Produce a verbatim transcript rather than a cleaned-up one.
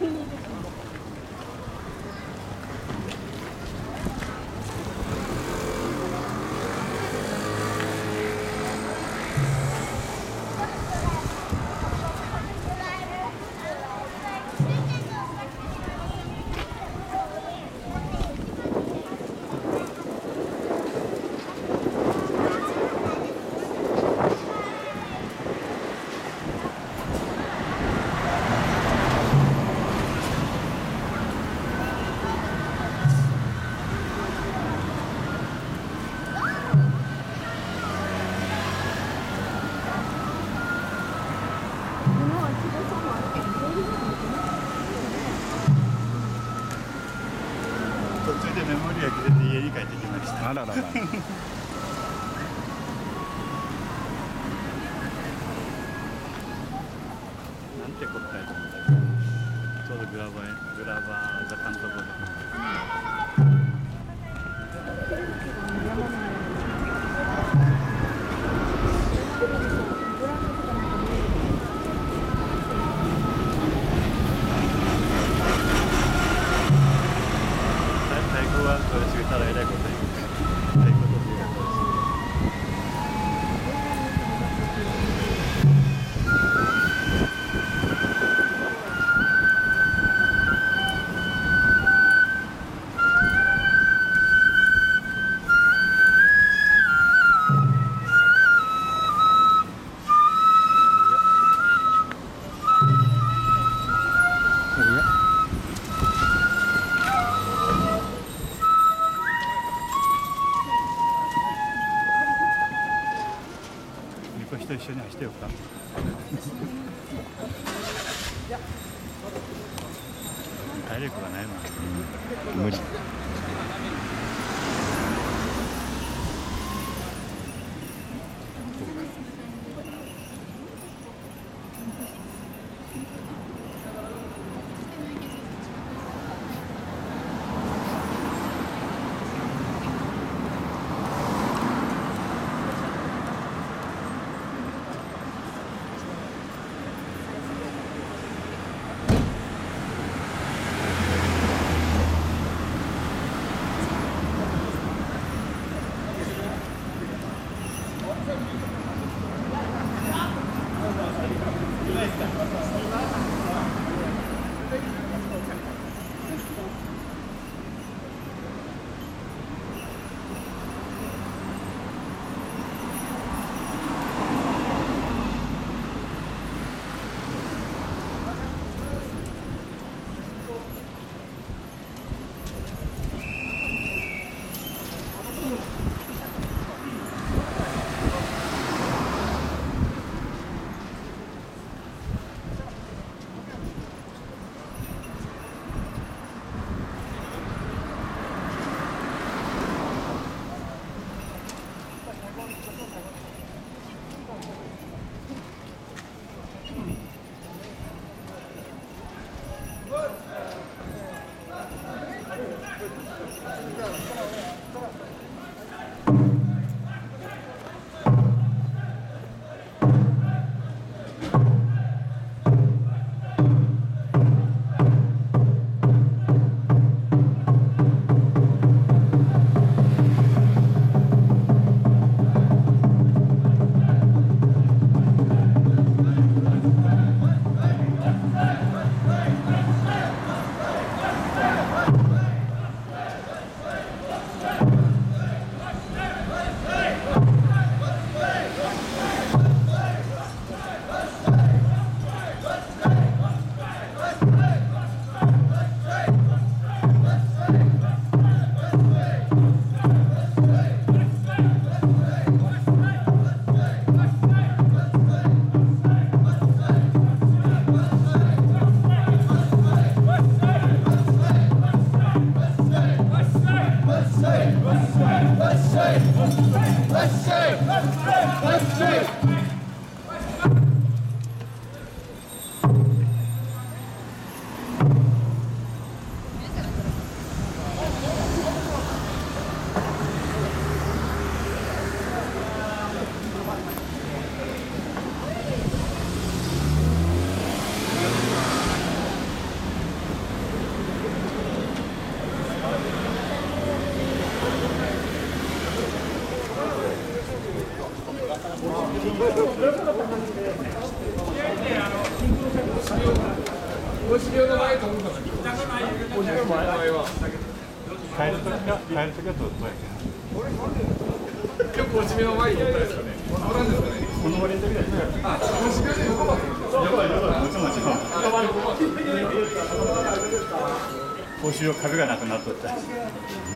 途中でメモリが切れて家に帰ってきました。 あららら。なんてこったやと思ったけど、ちょうどグラバーグラバー座監督で。これしてたらえらいこと言う。えらいこと言う。人と一緒に走ってよか。体力がないな。うん、無理。 星病の前と思ったのに。星病の前は。 帰るときは帰るときはどうやってよく星病の前に乗ったですかね。乗らんですかね。 この割り時だよね。 あ、星病で横ばって。 そうそうもちろんもちろん。報酬を壁がなくなっとった。